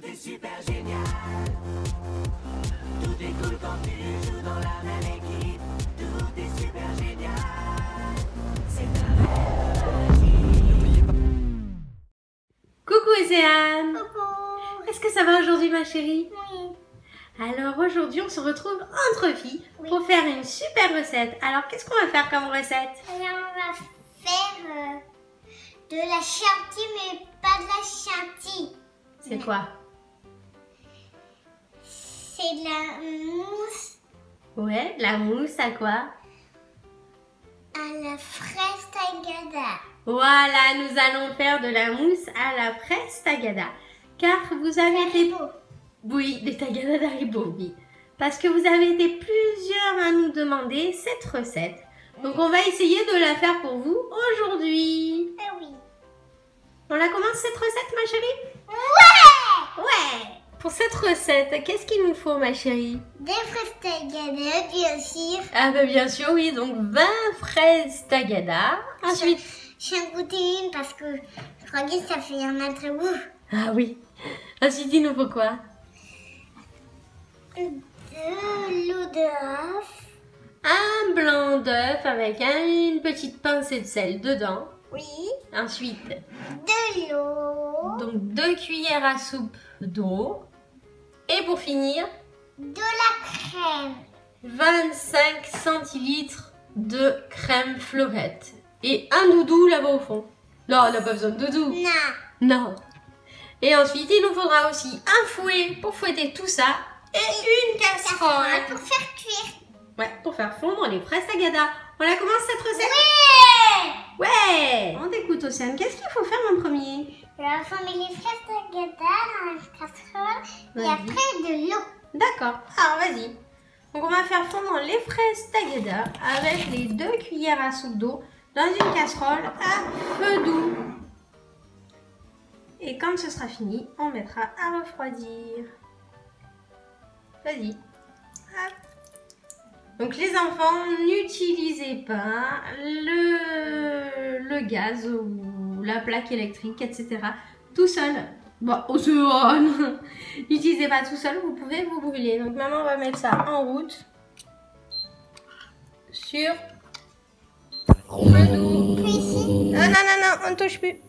Tout est super génial. Tout est cool quand tu joues dans la même équipe. Tout est super génial. C'est un rêve magique. Coucou Océane. Coucou. Est-ce que ça va aujourd'hui ma chérie? Oui. Alors aujourd'hui on se retrouve entre filles Oui. pour faire une super recette. Alors qu'est-ce qu'on va faire comme recette? Alors on va faire de la chantilly, mais pas de la chantilly. C'est quoi? C'est de la mousse Ouais, la mousse à quoi? à la fraise tagada. Voilà, nous allons faire de la mousse à la fraise tagada. Car vous avez été... Haribo. Oui, des tagada d'Haribo, oui. Parce que vous avez été plusieurs à nous demander cette recette. Donc on va essayer de la faire pour vous aujourd'hui. Ah oui. On la commence cette recette ma chérie? Ouais. Ouais. Pour cette recette, qu'est-ce qu'il nous faut ma chérie? Des fraises tagada, bien sûr. Ah bah bien sûr oui, donc 20 fraises tagada. Ensuite... J'en goûté une parce que je crois que ça fait un autre goût. Ah oui. Ensuite il nous faut quoi? De l'eau d'œuf. Un blanc d'œuf avec une petite pincée de sel dedans. Oui. Ensuite, De l'eau. donc 2 cuillères à soupe d'eau. Et pour finir, De la crème. 25 centilitres de crème fleurette. Et un doudou là-bas au fond. Non, on n'a pas besoin de doudou. Non. Non. Et ensuite, il nous faudra aussi un fouet pour fouetter tout ça. Et une casserole. Pour faire cuire. Ouais, pour faire fondre les fraises tagada. On la commence cette recette? Oui. Ouais. On t'écoute Océane. Qu'est-ce qu'il faut faire en premier? On va former les fraises tagada dans la casserole et Vas-y. après de l'eau. D'accord. Alors, vas-y. Donc, on va faire fondre les fraises tagada avec les 2 cuillères à soupe d'eau dans une casserole à feu doux. Et quand ce sera fini, on mettra à refroidir. Vas-y. Hop. Donc les enfants, n'utilisez pas le gaz ou la plaque électrique, etc. tout seul. Bon, Océane, n'utilisez pas tout seul, vous pouvez vous brûler. Donc maman va mettre ça en route sur le doux. Puis ici. Non, non, non, non, on ne touche plus.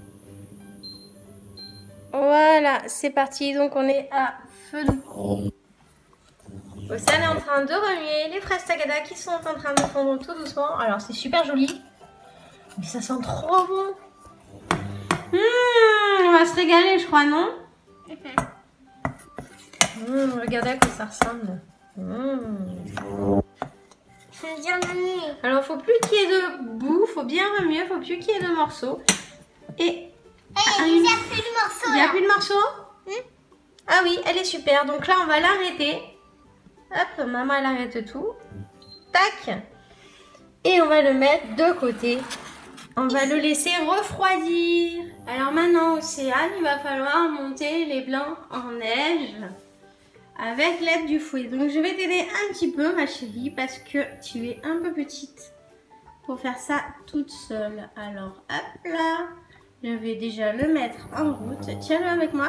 Voilà, c'est parti. Donc on est à feu doux. Océane est en train de remuer les fraises tagada qui sont en train de fondre tout doucement. Alors c'est super joli, mais ça sent trop bon. On va se régaler, je crois, non? Regardez à quoi ça ressemble. C'est bien remué. Alors il faut plus qu'il y ait de boue, faut bien remuer, il faut plus qu'il y ait de morceaux. Et Il n'y a plus de morceaux. il n'y a là. plus de morceaux? Ah oui, elle est super. Donc là on va l'arrêter. Hop, maman elle arrête tout. Tac. Et on va le mettre de côté. On va le laisser refroidir. Alors maintenant, Océane, il va falloir monter les blancs en neige avec l'aide du fouet. Donc je vais t'aider un petit peu, ma chérie, parce que tu es un peu petite pour faire ça toute seule. Alors hop là, je vais déjà le mettre en route. Tiens-le avec moi.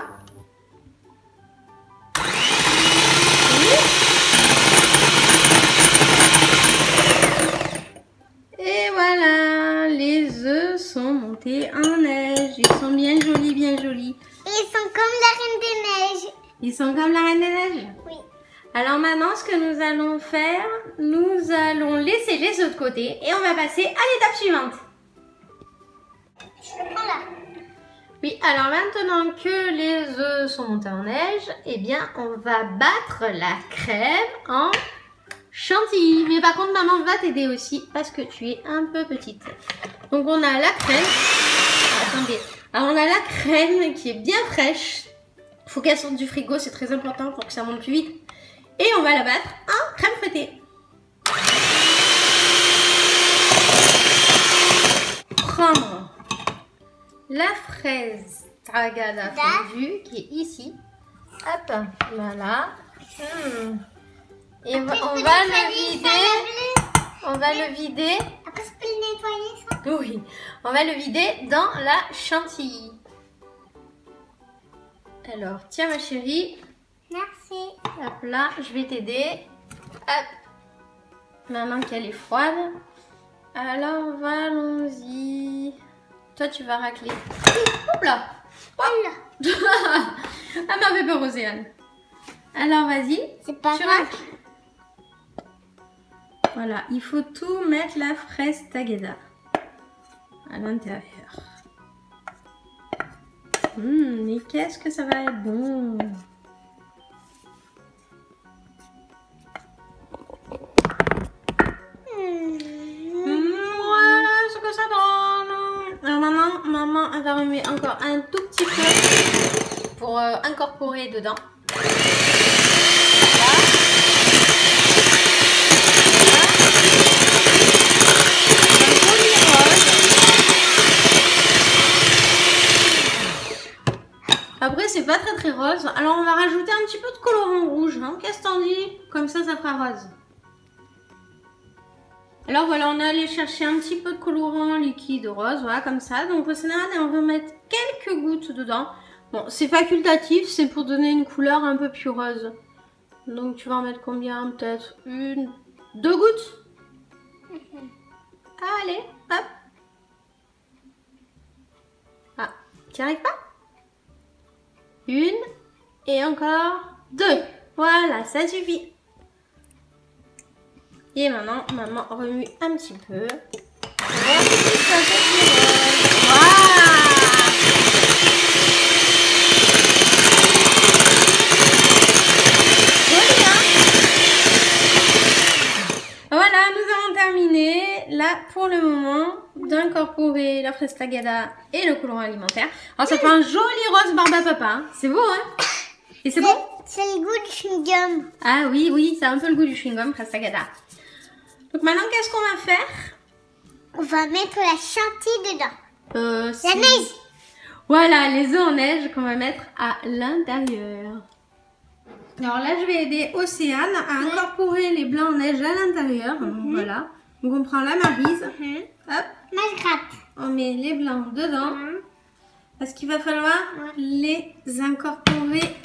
Et voilà, les œufs sont montés en neige. Ils sont bien jolis, bien jolis. Et ils sont comme la Reine des Neiges. Ils sont comme la Reine des Neiges. Oui. Alors maintenant, ce que nous allons faire, nous allons laisser les œufs de côté et on va passer à l'étape suivante. Je le prends là. Oui, alors maintenant que les œufs sont montés en neige, eh bien, on va battre la crème en chantilly. Mais par contre, maman va t'aider aussi parce que tu es un peu petite. Donc, on a la crème. Attendez. Alors, on a la crème qui est bien fraîche. Il faut qu'elle sorte du frigo, c'est très important pour que ça monte plus vite. Et on va la battre en crème fouettée. Prendre la fraise tagada fondue qui est ici. Hop, voilà. Et Après, on je peux va nettoyer le ça, vider. laver. On va le vider. Après, je peux le nettoyer ça. Oui, on va le vider dans la chantilly. Alors, tiens ma chérie. Merci. Hop là, je vais t'aider. Hop. Maintenant qu'elle est froide. Alors, allons-y. Toi, tu vas racler. Hop là. Voilà. Elle m'a fait peur, Océane. Alors, vas-y. C'est pas Tu grave. racles. Voilà, il faut tout mettre la fraise Tagada à l'intérieur. Mais qu'est-ce que ça va être bon! Voilà ce que ça donne. Alors maman, elle va remuer encore un tout petit peu pour incorporer dedans. Après, c'est pas très rose. Alors, on va rajouter un petit peu de colorant rouge. Hein. Qu'est-ce que t'en dis? Comme ça fera rose. Alors, voilà, on est allé chercher un petit peu de colorant liquide rose. Voilà, comme ça. Donc, on va mettre quelques gouttes dedans. Bon, c'est facultatif. C'est pour donner une couleur un peu plus rose. Donc, tu vas en mettre combien? Peut-être 1, 2 gouttes. Allez, hop. Ah, tu n'y arrives pas? 1 et encore 2. Voilà, ça suffit. Et maintenant, maman remue un petit peu. Voilà, nous avons terminé. Là, pour le moment, d'incorporer la fraise Tagada et le colorant alimentaire. Alors, ça fait un joli rose barbe à papa. Hein. C'est beau, hein? Et c'est bon? C'est le goût du chewing-gum. Ah oui, oui, c'est un peu le goût du chewing-gum, fraise Tagada. Donc maintenant, qu'est-ce qu'on va faire? On va mettre la chantilly dedans. La neige. Voilà, les œufs en neige qu'on va mettre à l'intérieur. Alors là, je vais aider Océane à incorporer les blancs en neige à l'intérieur. Voilà. Donc on prend la maryse. Hop. Moi, je gratte. On met les blancs dedans. Parce qu'il va falloir les incorporer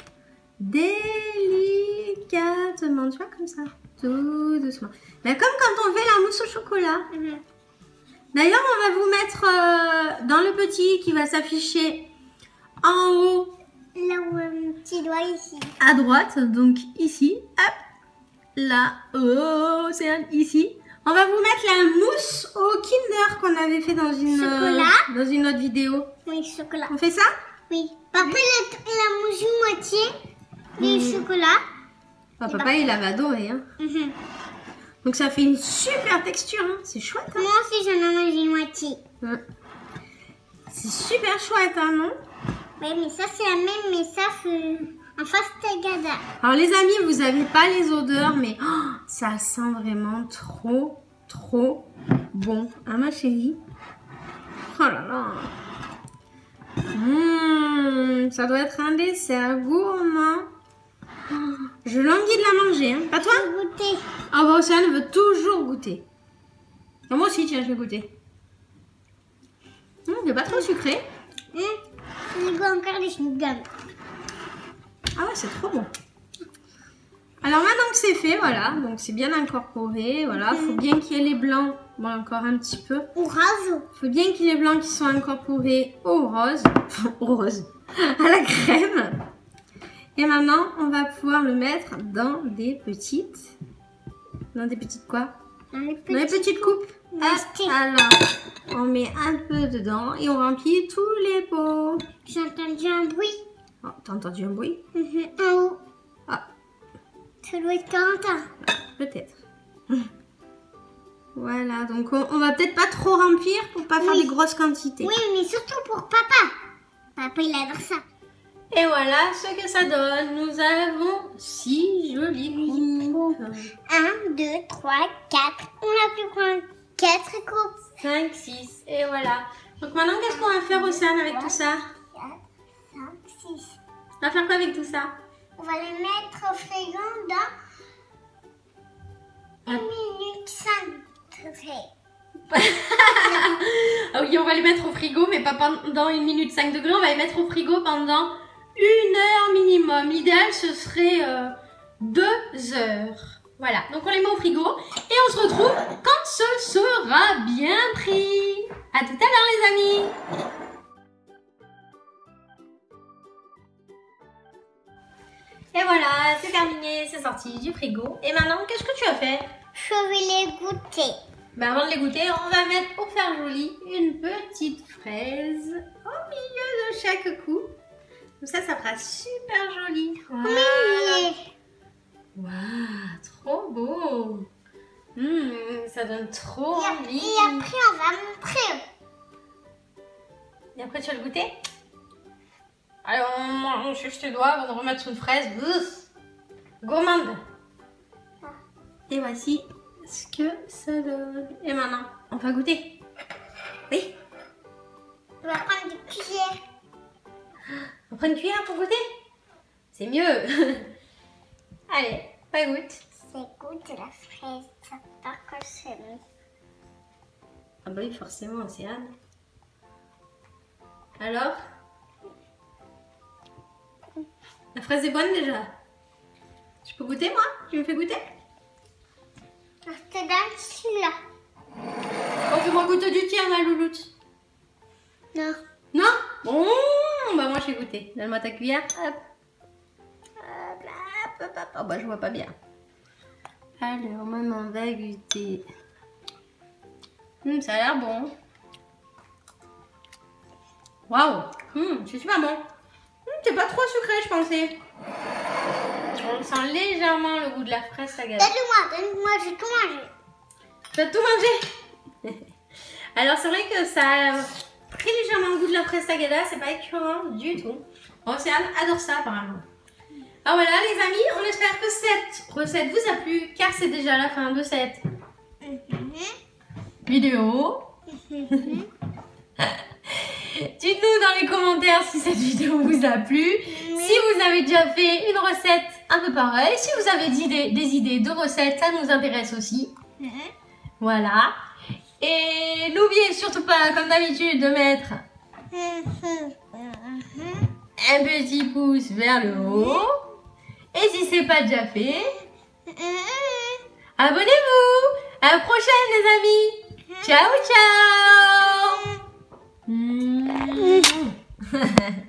délicatement. Tu vois, comme ça. Tout doucement. Mais comme quand on fait la mousse au chocolat. D'ailleurs, on va vous mettre dans le petit qui va s'afficher en haut. Là où un petit doigt ici. À droite, donc ici. Hop. Là. Oh, c'est ici. On va vous mettre la mousse au Kinder qu'on avait fait dans une, dans une autre vidéo. Oui, chocolat. On fait ça? Oui. Papa, la mousse moitié du chocolat. Papa, il avait adoré. Hein. Donc ça fait une super texture. Hein. C'est chouette. Hein. Moi aussi, j'en ai mangé une moitié. C'est super chouette, hein, non? Oui, mais ça, c'est la même, mais ça, c'est en face Tagada. Alors les amis, vous n'avez pas les odeurs, mais ça sent vraiment trop, trop bon. Hein, ma chérie? Oh là là. Ça doit être un dessert gourmand. Je languis de la manger, hein. Pas toi? Je vais goûter. Ah bah Océane veut toujours goûter. Et moi aussi, tiens, je vais goûter. C'est pas trop sucré. Je goûte encore des chewing-gum. Ah ouais, c'est trop bon. Alors maintenant que c'est fait, voilà, donc c'est bien incorporé, voilà, faut bien qu'il y ait les blancs, bon encore un petit peu. Au rose. Faut bien qu'il y ait les blancs qui soient incorporés au rose, à la crème. Et maintenant, on va pouvoir le mettre dans des petites quoi? Dans les petites coupes. Alors, on met un peu dedans et on remplit tous les pots. J'ai entendu un bruit. Oh, t'as entendu un bruit? En haut. Ah. Ça doit être Quentin. Peut-être. Voilà, donc on va peut-être pas trop remplir pour pas faire des grosses quantités. Oui, mais surtout pour papa. Papa, il adore ça. Et voilà ce que ça donne. Nous avons 6 jolies coupes. 1, 2, 3, 4. On a plus quoi? 4 coupes. 5, 6. Et voilà. Donc maintenant, qu'est-ce qu'on va faire, Océane, avec tout ça? 4, 5, 6. On va faire quoi avec tout ça? On va les mettre au frigo dans 1 minute 5. Ah oui, on va les mettre au frigo, mais pas pendant 1 minute 5 degrés. On va les mettre au frigo pendant 1 l'idéal ce serait 2 heures. Voilà, donc on les met au frigo et on se retrouve quand ce sera bien pris. À tout à l'heure les amis. Et voilà, c'est terminé, c'est sorti du frigo. Et maintenant, qu'est-ce que tu as fait? Je vais les goûter. Ben avant de les goûter, on va mettre, pour faire joli, une petite fraise au milieu de chaque coup. Comme ça fera super joli. Voilà. Oui. Waouh, trop beau. Ça donne trop envie. Et après, on va montrer. Et après, tu vas le goûter? Allez, on cherche tes doigts avant de remettre une fraise. Ouf, gourmande. Et voici ce que ça donne. Et maintenant, on va goûter. Oui. On va prendre une cuillère. On prend une cuillère pour goûter? C'est mieux. Allez, pas goûte. C'est goût de la fraise. Ça part que c'est mieux. Ah bah oui, forcément, c'est Anne. Alors? La fraise est bonne déjà. Je peux goûter moi? Tu me fais goûter? Je te donne celui-là. Oh, fais-moi goûter du tien, ma louloute. Non. Non? Bon, bah moi je vais goûter. Donne-moi ta cuillère. Hop. Hop, hop, hop, hop. Oh bah je vois pas bien. Alors, maman va goûter. Ça a l'air bon. Waouh, c'est super bon. C'est pas trop sucré, je pensais. On sent légèrement le goût de la fraise sagada. Donne-moi, j'ai tout mangé. Tu as tout mangé? Alors, c'est vrai que ça a très légèrement le goût de la fraise sagada. C'est pas écœurant du tout. Océane adore ça, apparemment. Alors voilà, les amis, on espère que cette recette vous a plu, car c'est déjà la fin de cette vidéo. Dites-nous dans les commentaires si cette vidéo vous a plu, si vous avez déjà fait une recette un peu pareille, si vous avez des idées de recettes, ça nous intéresse aussi. Voilà. Et n'oubliez surtout pas, comme d'habitude, de mettre un petit pouce vers le haut. Et si c'est pas déjà fait, abonnez-vous. À la prochaine les amis. Ciao ciao.